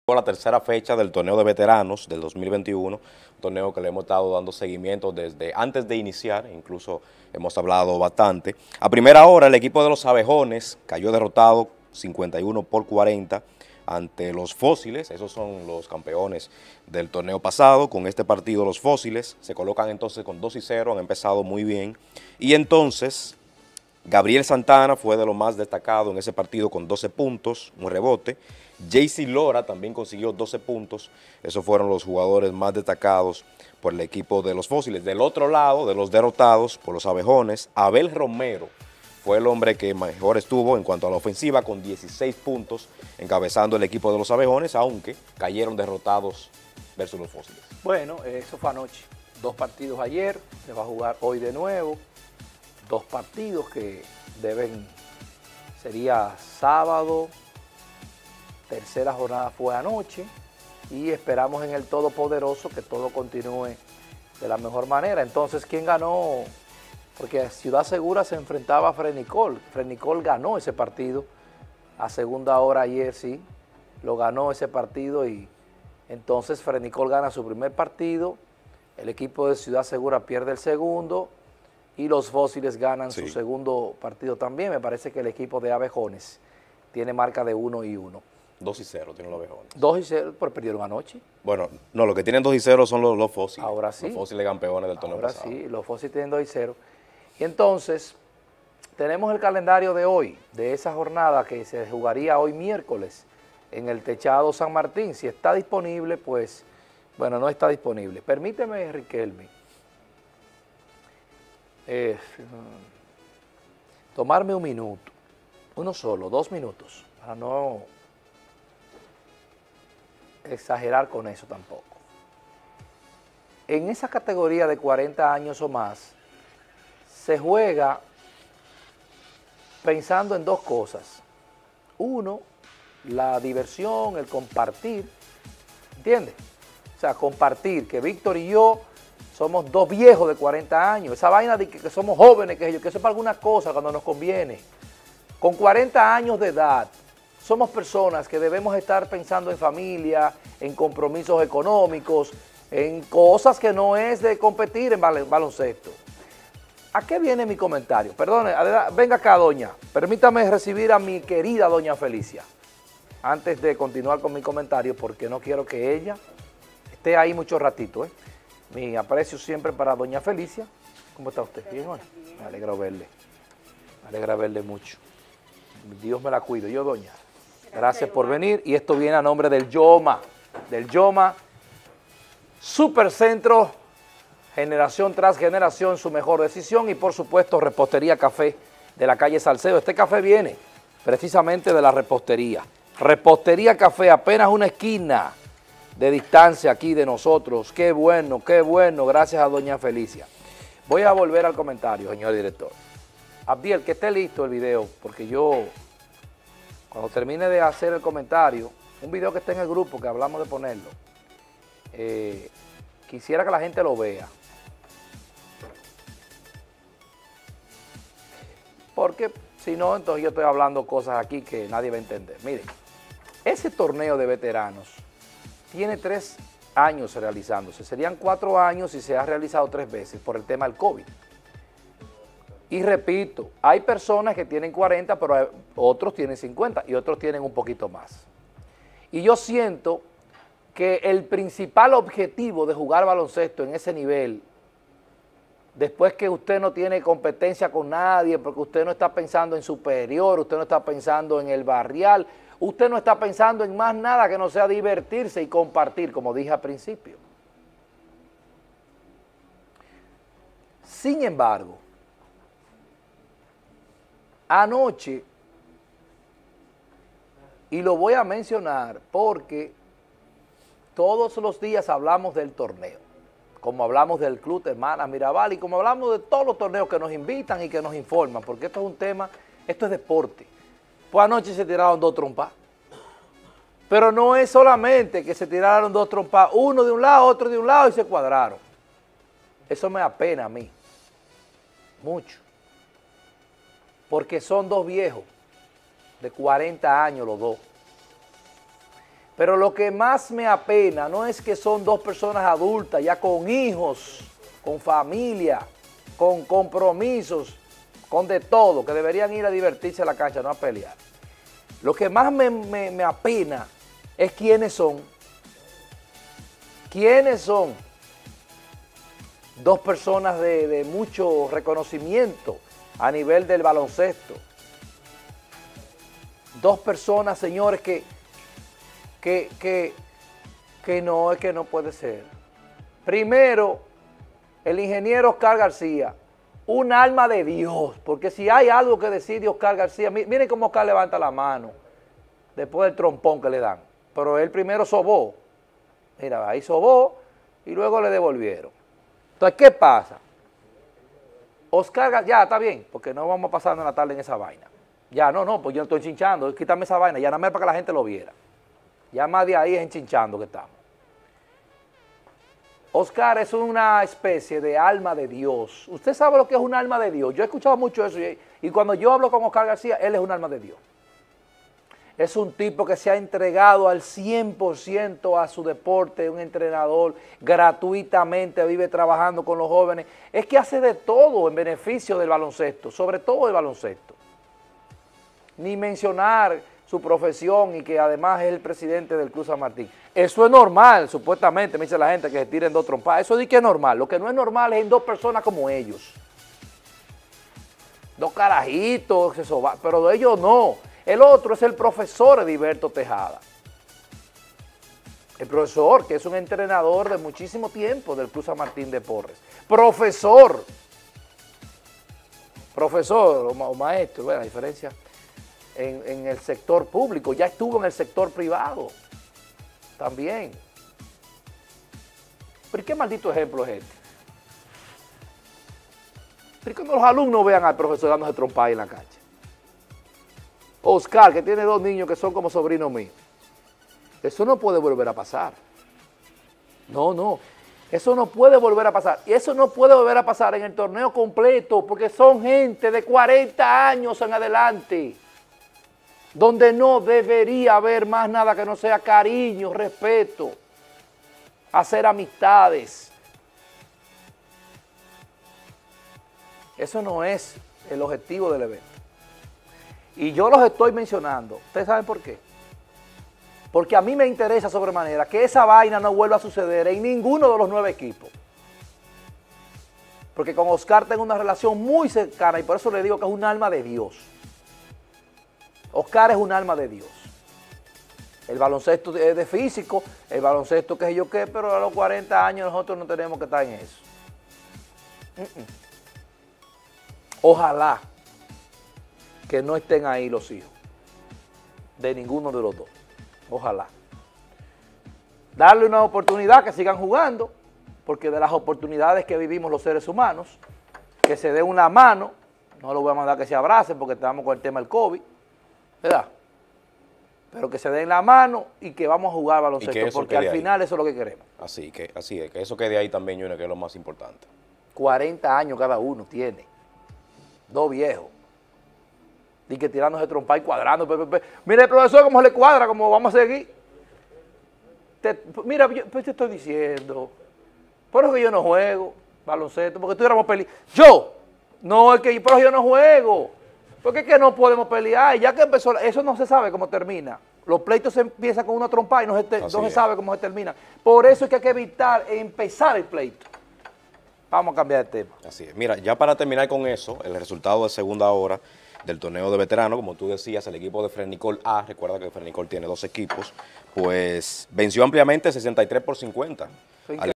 La tercera fecha del torneo de veteranos del 2021, un torneo que le hemos estado dando seguimiento desde antes de iniciar, incluso hemos hablado bastante. A primera hora el equipo de los Abejones cayó derrotado 51-40 ante los Fósiles. Esos son los campeones del torneo pasado. Con este partido los Fósiles se colocan entonces con 2-0, han empezado muy bien. Y entonces Gabriel Santana fue de lo más destacado en ese partido con 12 puntos, un rebote. JC Lora también consiguió 12 puntos. Esos fueron los jugadores más destacados por el equipo de los Fósiles. Del otro lado, de los derrotados por los Abejones, Abel Romero fue el hombre que mejor estuvo en cuanto a la ofensiva con 16 puntos, encabezando el equipo de los Abejones, aunque cayeron derrotados versus los Fósiles. Bueno, eso fue anoche. 2 partidos ayer, se va a jugar hoy de nuevo. 2 partidos que sería sábado, tercera jornada fue anoche y esperamos en el Todopoderoso que todo continúe de la mejor manera. Entonces, ¿quién ganó? Porque Ciudad Segura se enfrentaba a Frenicol. Frenicol ganó ese partido a segunda hora ayer, sí, lo ganó ese partido y entonces Frenicol gana su primer partido, el equipo de Ciudad Segura pierde el segundo y los Fósiles ganan su segundo partido también. Me parece que el equipo de Abejones tiene marca de 1-1. 2-0 tienen los Abejones. 2-0, pero perdieron anoche. Bueno, no, los que tienen 2-0 son los Fósiles. Ahora sí. Los Fósiles campeones del torneo pasado. Ahora sí, los Fósiles tienen 2-0. Y entonces, tenemos el calendario de hoy, de esa jornada que se jugaría hoy miércoles en el Techado San Martín. Si está disponible, pues, bueno, no está disponible. Permíteme, Riquelme, tomarme un minuto, uno solo, 2 minutos, para no exagerar con eso tampoco. En esa categoría de 40 años o más, se juega pensando en 2 cosas. Uno, la diversión, el compartir, ¿entiendes? O sea, compartir, que Víctor y yo somos 2 viejos de 40 años, esa vaina de que somos jóvenes, que eso es para alguna cosa cuando nos conviene. Con 40 años de edad, somos personas que debemos estar pensando en familia, en compromisos económicos, en cosas que no es de competir en baloncesto. ¿A qué viene mi comentario? Perdone, venga acá, doña. Permítame recibir a mi querida doña Felicia. Antes de continuar con mi comentario, porque no quiero que ella esté ahí mucho ratito. Mi aprecio siempre para doña Felicia. ¿Cómo está usted? ¿Bien hoy? Me alegra verle. Me alegra verle mucho. Dios me la cuido. Yo, doña, gracias por venir. Y esto viene a nombre del YOMA. Del YOMA Supercentro, generación tras generación, su mejor decisión. Y por supuesto, Repostería Café de la calle Salcedo. Este café viene precisamente de la repostería. Repostería Café, apenas una esquina de distancia aquí de nosotros. Qué bueno, gracias a doña Felicia. Voy a volver al comentario, señor director. Abdiel, que esté listo el video, porque yo, cuando termine de hacer el comentario, un video que está en el grupo, que hablamos de ponerlo, quisiera que la gente lo vea. Porque si no, entonces yo estoy hablando cosas aquí que nadie va a entender. Miren, ese torneo de veteranos tiene 3 años realizándose. Serían 4 años y se ha realizado 3 veces por el tema del COVID. Y repito, hay personas que tienen 40, pero otros tienen 50 y otros tienen un poquito más. Y yo siento que el principal objetivo de jugar baloncesto en ese nivel, después que usted no tiene competencia con nadie, porque usted no está pensando en superior, usted no está pensando en el barrial, usted no está pensando en más nada que no sea divertirse y compartir, como dije al principio. Sin embargo, anoche, y lo voy a mencionar porque todos los días hablamos del torneo, como hablamos del Club Hermanas Mirabal y como hablamos de todos los torneos que nos invitan y que nos informan, porque esto es un tema, esto es deporte. Pues anoche se tiraron 2 trompas. Pero no es solamente que se tiraron 2 trompas, uno de un lado, otro de un lado y se cuadraron. Eso me apena a mí, mucho. Porque son 2 viejos, de 40 años los 2. Pero lo que más me apena no es que son dos personas adultas, ya con hijos, con familia, con compromisos, con de todo, que deberían ir a divertirse a la cancha, no a pelear. Lo que más me apena es quiénes son. ¿Quiénes son? Dos personas de mucho reconocimiento a nivel del baloncesto. Dos personas, señores, que no puede ser. Primero, el ingeniero Oscar García, un alma de Dios, porque si hay algo que decir de Oscar García, miren cómo Oscar levanta la mano después del trompón que le dan, pero él primero sobó, mira, ahí sobó y luego le devolvieron. Entonces, ¿qué pasa? Oscar García, ya está bien, porque no vamos a pasar la tarde en esa vaina. Ya, no, pues yo no estoy chinchando, quítame esa vaina, ya nada más para que la gente lo viera. Ya más de ahí es enchinchando que estamos. Oscar es una especie de alma de Dios. ¿Usted sabe lo que es un alma de Dios? Yo he escuchado mucho eso y cuando yo hablo con Oscar García, él es un alma de Dios. Es un tipo que se ha entregado al 100% a su deporte, un entrenador, gratuitamente vive trabajando con los jóvenes. Es que hace de todo en beneficio del baloncesto, sobre todo del baloncesto. Ni mencionar su profesión y que además es el presidente del Club San Martín. Eso es normal, supuestamente, me dice la gente, que se tiren dos trompadas. Eso sí que es normal. Lo que no es normal es en dos personas como ellos. Dos carajitos, pero de ellos no. El otro es el profesor Heriberto Tejada. El profesor, que es un entrenador de muchísimo tiempo del Club San Martín de Porres. Profesor o maestro, bueno, la diferencia en el sector público, ya estuvo en el sector privado también. ¿Pero qué maldito ejemplo es este? ¿Pero cuando los alumnos vean al profesor dándose trompada en la cancha? Oscar, que tiene dos niños que son como sobrinos míos. Eso no puede volver a pasar. No, eso no puede volver a pasar. Y eso no puede volver a pasar en el torneo completo, porque son gente de 40 años en adelante, donde no debería haber más nada que no sea cariño, respeto, hacer amistades. Eso no es el objetivo del evento. Y yo los estoy mencionando. ¿Ustedes saben por qué? Porque a mí me interesa sobremanera que esa vaina no vuelva a suceder en ninguno de los 9 equipos. Porque con Oscar tengo una relación muy cercana y por eso le digo que es un alma de Dios. Oscar es un alma de Dios. El baloncesto es de físico, el baloncesto qué sé yo qué, pero a los 40 años nosotros no tenemos que estar en eso. Ojalá que no estén ahí los hijos de ninguno de los dos. Ojalá. Darle una oportunidad, que sigan jugando, porque de las oportunidades que vivimos los seres humanos, que se den una mano, no lo voy a mandar que se abracen porque estamos con el tema del COVID, ¿verdad? Pero que se den la mano y que vamos a jugar baloncesto, porque al final eso es lo que queremos. Así es, que eso quede ahí también, Junior, que es lo más importante. 40 años cada uno tiene, dos viejos, y que tirándose trompa y cuadrando. Mira el profesor cómo le cuadra, cómo vamos a seguir. Mira, pues te estoy diciendo, por eso que yo no juego baloncesto, porque tuviéramos peleando. Yo, no, es que por eso yo no juego, porque es que no podemos pelear, y ya que empezó, eso no se sabe cómo termina. Los pleitos se empiezan con una trompa y no se sabe cómo se termina. Por eso es que hay que evitar empezar el pleito. Vamos a cambiar de tema. Así es. Mira, ya para terminar con eso, el resultado de segunda hora del torneo de veteranos, como tú decías, el equipo de Frenicol A, recuerda que Frenicol tiene 2 equipos, pues venció ampliamente 63-50.